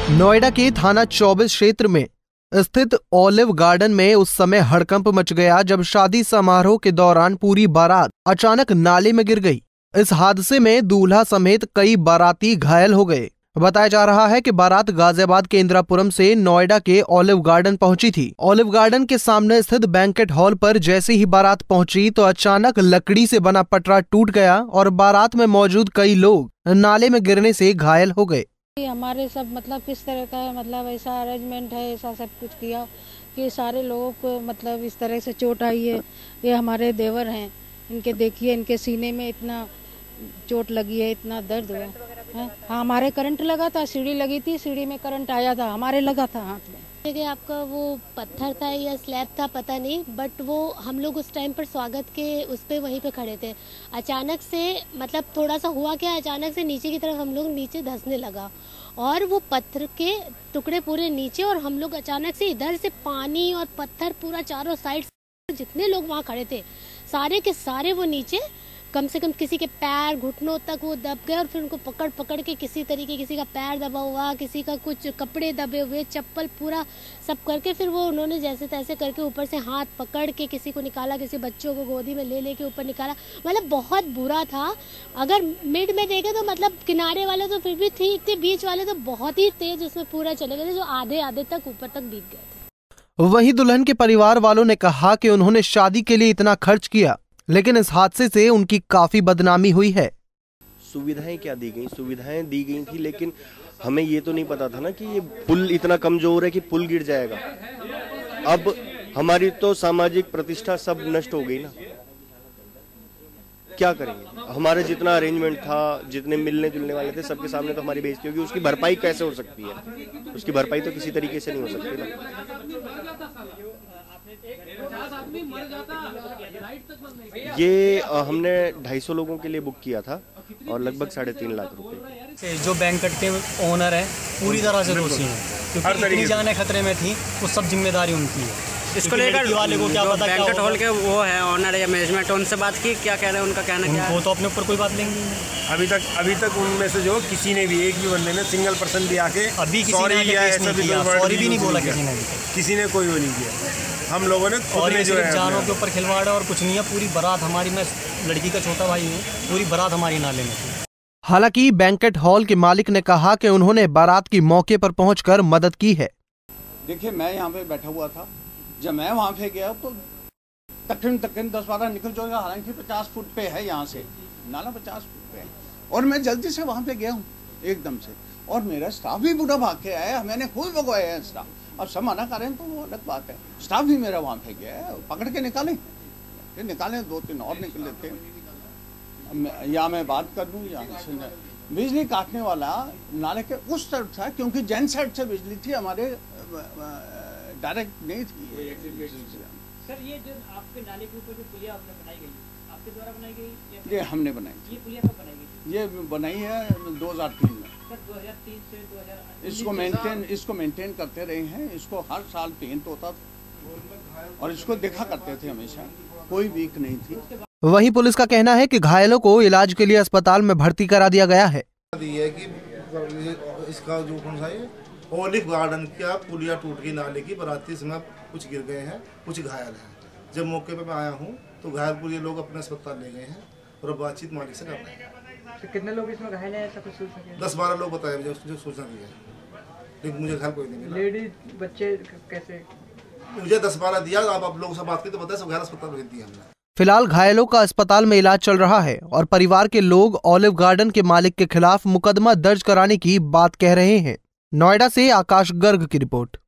नोएडा के थाना 24 क्षेत्र में स्थित ओलिव गार्डन में उस समय हड़कंप मच गया जब शादी समारोह के दौरान पूरी बारात अचानक नाले में गिर गई। इस हादसे में दूल्हा समेत कई बाराती घायल हो गए। बताया जा रहा है कि बारात गाजियाबाद के इंदिरापुरम से नोएडा के ओलिव गार्डन पहुंची थी। ओलिव गार्डन के सामने स्थित बैंकेट हॉल पर जैसे ही बारात पहुंची तो अचानक लकड़ी से बना पटरा टूट गया और बारात में मौजूद कई लोग नाले में गिरने से घायल हो गए। हमारे सब मतलब किस तरह का मतलब ऐसा अरेंजमेंट है, ऐसा सब कुछ किया कि सारे लोगों को मतलब इस तरह से चोट आई है। ये हमारे देवर हैं, इनके देखिए इनके सीने में इतना चोट लगी है, इतना दर्द हुआ है। हाँ, हमारे करंट लगा था, सीढ़ी लगी थी, सीढ़ी में करंट आया था, हमारे लगा था हाथ में। देखिए आपका वो पत्थर था या स्लैब था पता नहीं, बट वो हम लोग उस टाइम पर स्वागत के उस पे वहीं पे खड़े थे। अचानक से मतलब थोड़ा सा हुआ क्या, अचानक से नीचे की तरफ हम लोग नीचे धंसने लगा और वो पत्थर के टुकड़े पूरे नीचे और हम लोग अचानक से इधर से पानी और पत्थर पूरा चारों साइड से जितने लोग वहाँ खड़े थे सारे के सारे वो नीचे कम से कम किसी के पैर घुटनों तक वो दब गए और फिर उनको पकड़ पकड़ के किसी तरीके किसी का पैर दबा हुआ, किसी का कुछ कपड़े दबे हुए, चप्पल पूरा सब करके फिर वो उन्होंने जैसे तैसे करके ऊपर से हाथ पकड़ के किसी को निकाला, किसी बच्चों को गोदी में ले के ऊपर निकाला। मतलब बहुत बुरा था। अगर मिड में देखे तो मतलब किनारे वाले तो फिर भी ठीक थे, बीच वाले तो बहुत ही तेज उसमें पूरा चले गए थे, जो आधे आधे तक ऊपर तक भीग गए थे। वहीं दुल्हन के परिवार वालों ने कहा कि उन्होंने शादी के लिए इतना खर्च किया, लेकिन इस हादसे से उनकी काफी बदनामी हुई है। सुविधाएं क्या दी गई, सुविधाएं दी गई थी, लेकिन हमें ये तो नहीं पता था ना कि ये पुल इतना कमजोर है कि पुल गिर जाएगा। अब हमारी तो सामाजिक प्रतिष्ठा सब नष्ट हो गई ना। क्या करेंगे? हमारे जितना अरेंजमेंट था, जितने मिलने जुलने वाले थे, सबके सामने तो हमारी बेइज्जती होगी। उसकी भरपाई कैसे हो सकती है? उसकी भरपाई तो किसी तरीके से नहीं हो सकती ना। ये हमने 250 लोगों के लिए बुक किया था और लगभग 3.5 लाख रुपए। जो बैंकेट के ओनर है पूरी तरह से दोषी हैं, क्योंकि इतनी जानें खतरे में थी, वो सब जिम्मेदारी उनकी है। इसको लेकर वाले को क्या पता, बैंकेट हॉल के वो है ऑनर या मैनेजमेंट, उनसे बात की, क्या कह रहे हैं, उनका कहना क्या है? वो तो अपने ऊपर कोई बात लेंगे। अभी तक उनमें से जो किसी ने भी, एक भी बंदे ने, सिंगल पर्सन भी आके अभी सॉरी भी नहीं बोला, किसी ने कोई वो नहीं किया। हम लोगों ने खुद ने जो है जानों के ऊपर खिलवाड़ और कुछ नहीं है। पूरी बारात हमारी, मैं लड़की का छोटा भाई हूँ, पूरी बारात हमारी नाले में थी। हालांकि बैंकेट हॉल के मालिक ने कहा कि उन्होंने बारात की मौके पर पहुंचकर मदद की है। देखिए, मैं यहाँ पे बैठा हुआ था, जब मैं वहाँ पे गया तो तकरीबन 10-12 निकल जाएगा। हालांकि 50 फुट पे है, यहाँ से नाला 50 फुट पे है और मैं जल्दी से वहाँ पे गया हूँ एकदम से, और मेरा स्टाफ भी पूरा भाग के आया। मैंने खुद भगवाया है स्टाफ। अब सब मना करें तो वो अलग बात है। स्टाफ भी मेरा वहाँ पे गया है, पकड़ के निकालें 2-3 और निकल लेते हैं। या मैं बात कर दूँ, या बिजली काटने वाला नाले के उस तरफ था, क्योंकि जैन साइड से बिजली थी, हमारे डायरेक्ट नहीं थी। सर, ये जो आपके नाले के ऊपर जो पुलिया आपने बनाई गई, आपके द्वारा बनाई गई? ये हमने बनाई। ये पुलिया कब बनाई गई? ये बनाई है 2003 में। सर, 2003 से 2008 इसको मेंटेन करते रहे हैं। इसको हर साल पेंट होता था और इसको देखा करते थे हमेशा, कोई वीक नहीं थी। वहीं पुलिस का कहना है कि घायलों को इलाज के लिए अस्पताल में भर्ती करा दिया गया है। इसका जो कौन सा है ओलिव गार्डन का पुलिया टूट गई नाले की, बराती समय कुछ गिर गए हैं, कुछ घायल हैं। जब मौके पे मैं आया हूँ तो घायल पूरे लोग अपने अस्पताल ले गए हैं और बातचीत मालिक से कर रहे हैं। तो कितने लोग इसमें घायल हैं, ऐसा कुछ सोच सके? 10-12 लोग बताए मुझे, जो सूचना दी है, लेकिन मुझे घायल कोई नहीं मिला। लेडीज बच्चे कैसे? मुझे 10-12 दिया। आप लोगों से बात की तो बताया, सब घायल अस्पताल भेज दिया हमने। फिलहाल घायलों का अस्पताल में इलाज चल रहा है और परिवार के लोग ओलिव गार्डन के मालिक के खिलाफ मुकदमा दर्ज कराने की बात कह रहे हैं। नोएडा से आकाश गर्ग की रिपोर्ट।